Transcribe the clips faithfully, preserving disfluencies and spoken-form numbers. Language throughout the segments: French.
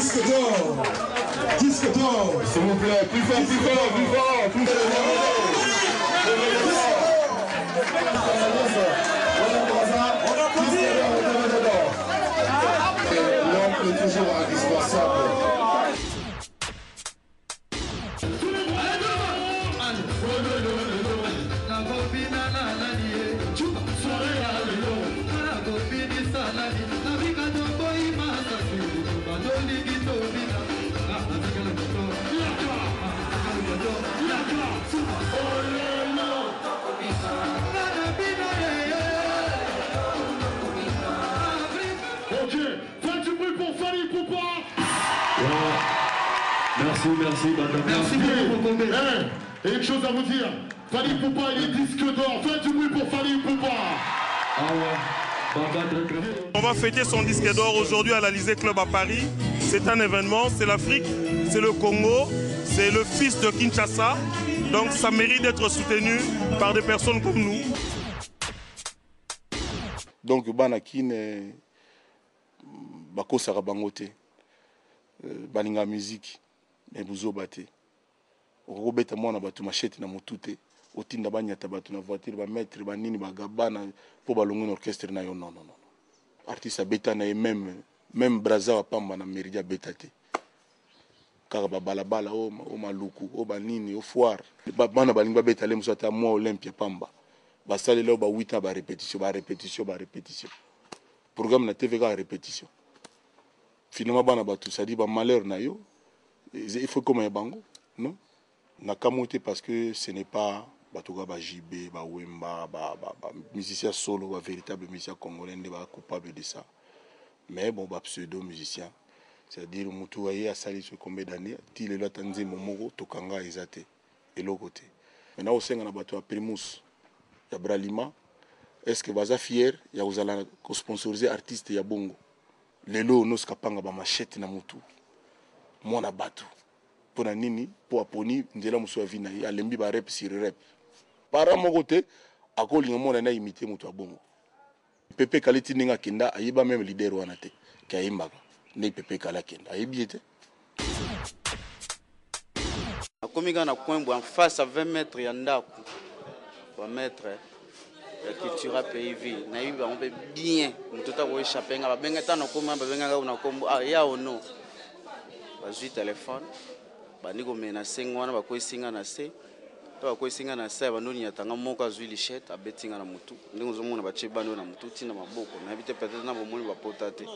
Disque d'or. Disque d'or. S'il vous plaît, plus fort, plus fort, plus fort, plus fort. L'homme est toujours indispensable. Merci, merci, madame. Merci beaucoup. Hey, et une chose à vous dire, Fally Ipupa, il est disque d'or. Faites du bruit pour Fally Ipupa. Ah ouais. On va fêter son disque d'or aujourd'hui à l'Alizé Club à Paris. C'est un événement, c'est l'Afrique, c'est le Congo, c'est le fils de Kinshasa. Donc ça mérite d'être soutenu par des personnes comme nous. Donc Banakine, Bako Sarabangote, Baninga musique. Mais vous obate. Robert Mona batu machete na mutute. Otinda banyata batu na voiture ba mettre ba nini ba gabana pour balongo orchestre na yo non non non. Artiste beta na même même braza wa pamba na meridia betate. Kaka ba balabala o o maluku o ba nini o foire. Ba bana balinga beta le musata moi Olympia pamba. Ba sale là ba huit ans ba répétition ba répétition ba répétition. Programme na T V ka répétition. Finalement bana batu ça dit ba malheur na yo. Il faut comme un bango, non? Nakamote parce que ce n'est pas Batoga ba J B, ba Wemba, ba ba ba musicien solo, ba véritable musicien congolais, n'est pas coupable de ça. Mais bon, ba pseudo musicien, c'est-à-dire Moutouaye a sali ce combien d'années, il est là tanzé momoro tokanga ezate et l'autre côté. Maintenant au sein on a bateau à Primus, ya Bralima. Est-ce que baza fier, ya vous allez sponsoriser artiste ya bongo. Lelo nos kapanga ba machette na mutu. Mona batu pona nini po aponi ndela muso avina ya lembi ba rep sur rep para mo côté akolinga mona na imiter muto abongo Pepe Kaleti ninga kenda ayiba même leader wana te ka yimbaka ne Pepe Kala kenda ayibi te akomiga na kwembo en face à vingt mètres ya ndako ba mettre ya culture pays vie na yiba on peut bien mutota ko échapper nga ba benga tano ko mamba benga nga na kombo ah ya ono bazui téléphone baniko menacer ngwana bakoisinga na se to bakoisinga na se banoni yatanga moko azui lichette abetinga na mutu ndingo zomona bache bano na mutu tina maboko na bite peut-être na bomoni bapota te.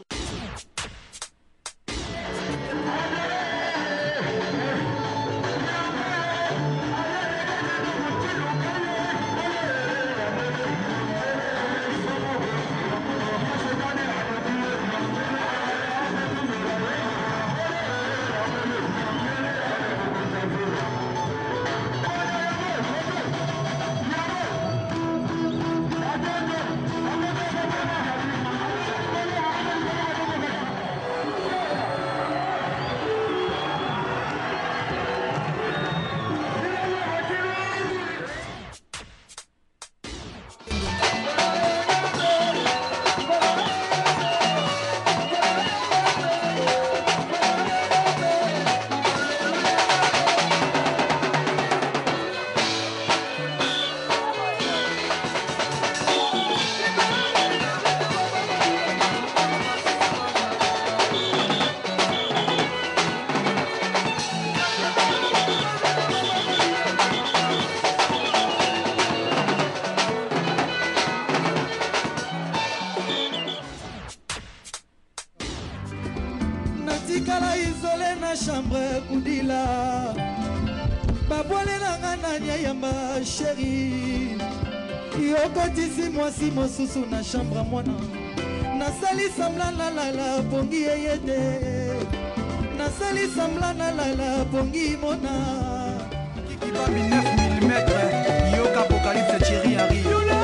Natikala isolé na chambre kudila babwale nanga na nyayamba chéri yokotisi mwasi mosusu na chambre mwana nasali sambla na lala pongi yeyete nasali sambla na lala pongi mona kikiba neuf millimètres yoka apocalypse chéri Henri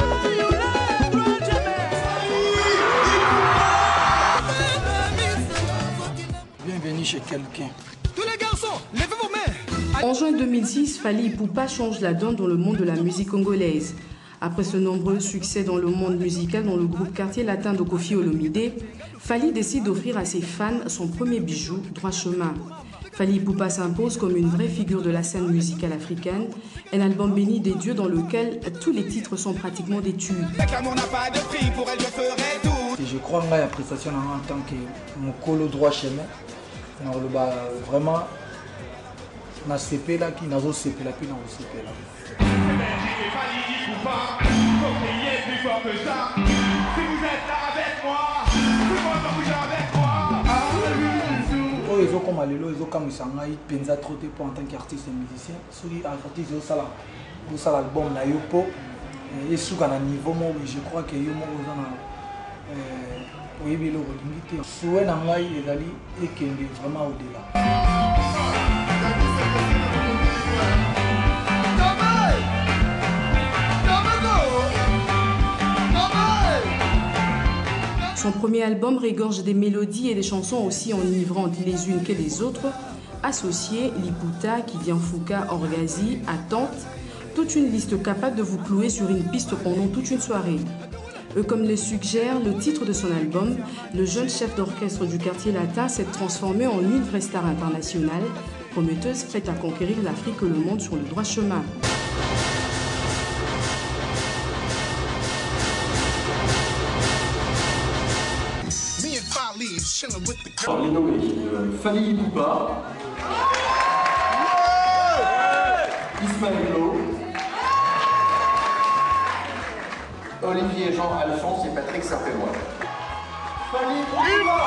bienvenue chez quelqu'un. Tous les garçons, levez vos mains. En juin deux mille six, Fally Ipupa change la donne dans le monde de la musique congolaise. Après ce nombreux succès dans le monde musical dans le groupe Quartier Latin de Koffi Olomide, Fally décide d'offrir à ses fans son premier bijou, Droit Chemin. Fally Ipupa s'impose comme une vraie figure de la scène musicale africaine, un album béni des dieux dans lequel tous les titres sont pratiquement des tubes. Je crois que la prestation en tant que mon colo Droit Chemin, vraiment, na C P là qui n'a pas C P là puis n'a pas C P là. Ils ont comme allélo, ils ont comme ça, ils pensent trop de en tant qu'artiste et musicien. Ceux qui artistes ils ont ça là, ils ont l'album là, ils ont et sous un niveau moi je crois que ils ont oui oui le limité. Souhait n'a pas ils allaient et qui est vraiment au-delà. Son premier album regorge des mélodies et des chansons aussi enivrantes les unes que les autres, associées Liputa, Kidian Fouka, Orgazi, Attente, toute une liste capable de vous clouer sur une piste pendant toute une soirée. Et comme le suggère le titre de son album, le jeune chef d'orchestre du Quartier Latin s'est transformé en une vraie star internationale, prometteuse prête à conquérir l'Afrique et le monde sur le droit chemin. Alors les nommés, Fally Ipupa, Ismaël Lo, Olivier Jean Alphonse et Patrick Sarpellois. Fally Ipupa.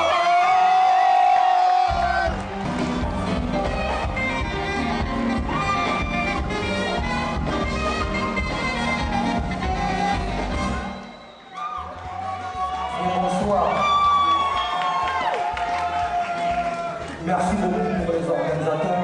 Bonsoir. Merci beaucoup pour les organisateurs.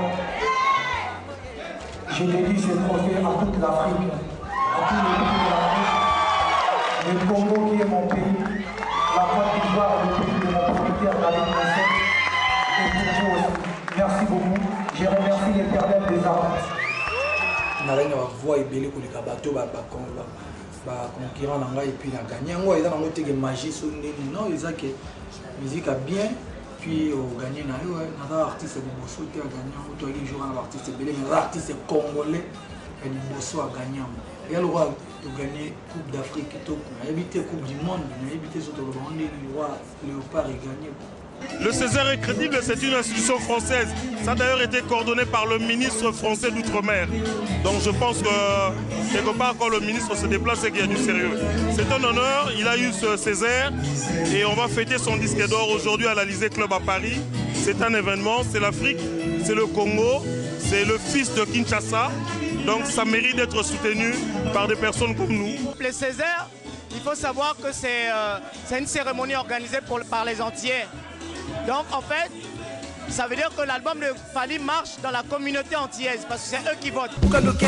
Je dédie ce trophée à toute l'Afrique, à tous les pays de l'Afrique, le Congo qui est mon pays, la Côte d'Ivoire, le pays de mon propriétaire David Messé, et pour vous aussi. Merci beaucoup. Je remercie l'Éternel des artistes. On a une voix ébélée pour les bateaux, concurrent et puis la gagnant. Ils ont une magie sur non, ils ont que la musique a bien. Puis au gagné na yo na artiste de bosso te gagnant ou toi qui joue un artiste belé mais artiste congolais et du bosso a gagnant et le roi de gagner coupe d'Afrique tout a évité coupe du monde a évité sur le monde le roi Léopard et gagné. Le Césaire est crédible, c'est une institution française. Ça a d'ailleurs été coordonné par le ministre français d'Outre-mer. Donc je pense que quelque part quand le ministre se déplace, c'est qu'il y a du sérieux. C'est un honneur, il a eu ce Césaire et on va fêter son disque d'or aujourd'hui à l'Alizé Club à Paris. C'est un événement, c'est l'Afrique, c'est le Congo, c'est le fils de Kinshasa. Donc ça mérite d'être soutenu par des personnes comme nous. Le Césaire, il faut savoir que c'est euh, une cérémonie organisée pour, par les Antillais. Donc en fait, ça veut dire que l'album de Fally marche dans la communauté antillaise parce que c'est eux qui votent.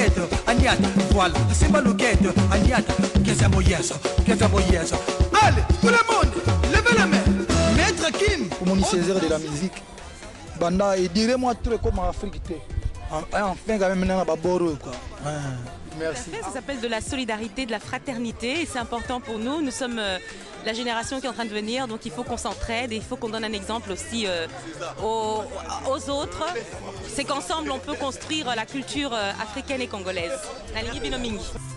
Allez, tout le monde, levez la main. Maître Kim. Pour mon Césaire de la musique, Banda, et direz-moi tout comme en Afrique. Enfin, quand même, on a quoi. Merci. Ça s'appelle de la solidarité, de la fraternité et c'est important pour nous. Nous sommes euh, la génération qui est en train de venir, donc il faut qu'on s'entraide et il faut qu'on donne un exemple aussi euh, aux, aux autres. C'est qu'ensemble on peut construire la culture euh, africaine et congolaise. Nalingi Binomingi.